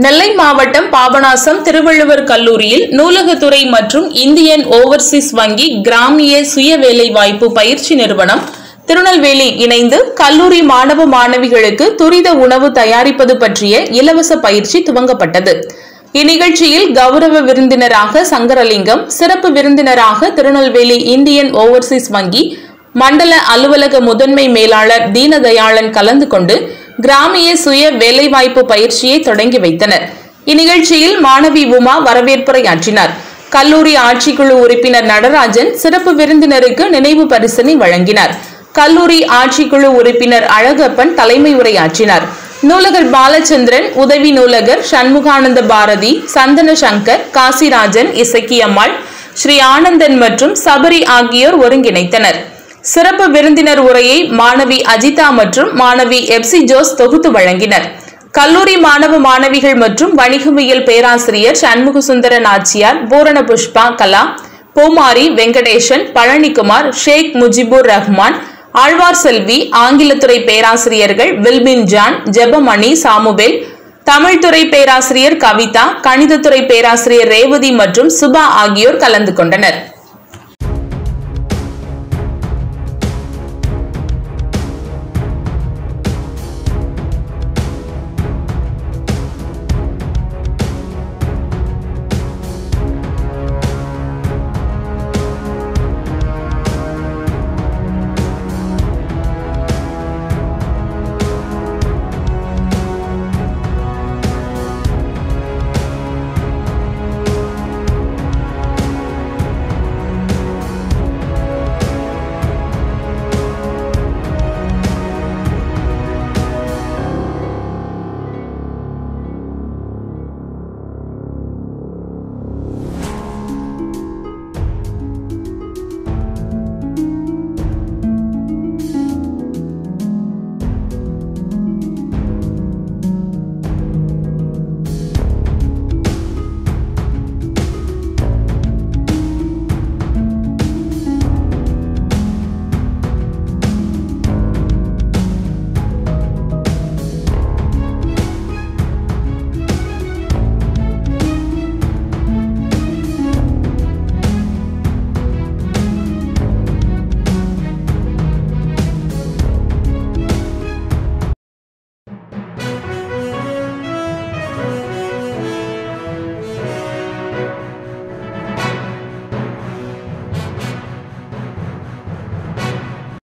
நெல்லை மாவட்டம் பாபநாசம் திருவள்ளுவர் கல்லூரியில் நூலகத்துறை மற்றும் இந்தியன் ஓவர்சீஸ் வங்கி கிராமிய சுய வேலைவாய்ப்பு பயிற்சி நிறுவனம் திருநெல்வேலி இணைந்து கல்லூரி மாணவ மாணவிகளுக்கு துரித உணவு தயாரிப்பது பற்றிய இலவச பயிற்சி துவங்கப்பட்டது. இந்நிகழ்ச்சியில் கௌரவ விருந்தினராக சங்கரலிங்கம், சிறப்பு விருந்தினராக திருநெல்வேலி இந்தியன் ஓவர்சீஸ் வங்கி மண்டல அலுவலக முதன்மை மேலாளர் தீனதயாளன் கலந்து கொண்டு கிராமிய சுய வேலைவாய்ப்பு பயிற்சியை தொடங்கி வைத்தனர். இந்நிகழ்ச்சியில் மாணவி உமா வரவேற்புரையாற்றினார். கல்லூரி ஆட்சிக்குழு உறுப்பினர் நடராஜன் சிறப்பு விருந்தினருக்கு நினைவு பரிசினை வழங்கினார். கல்லூரி ஆட்சிக்குழு உறுப்பினர் அழகப்பன் தலைமை உரையாற்றினார். நூலகர் பாலச்சந்திரன், உதவி நூலகர் சண்முகானந்த பாரதி, சந்தன சங்கர், காசிராஜன், இசக்கியம்மாள், ஸ்ரீ ஆனந்தன் மற்றும் சபரி ஆகியோர் ஒருங்கிணைத்தனர். சிறப்பு விருந்தினர் உரையை மாணவி அஜிதா மற்றும் மாணவி எப்சி ஜோஸ் தொகுத்து வழங்கினர். கல்லூரி மாணவ மாணவிகள் மற்றும் வணிகவியல் பேராசிரியர் சண்முகசுந்தர நாச்சியார், பூரண புஷ்பா, கலா, பூமாரி, வெங்கடேசன், பழனிக்குமார், ஷேக் முஜிபுர் ரஹ்மான், ஆழ்வார் செல்வி, ஆங்கிலத்துறை பேராசிரியர்கள் வில்பின் ஜான், ஜெபமணி, சாமுவேல், தமிழ்துறை பேராசிரியர் கவிதா, கணிதத்துறை பேராசிரியர் ரேவதி மற்றும் சுபா ஆகியோர் கலந்து கொண்டனர்.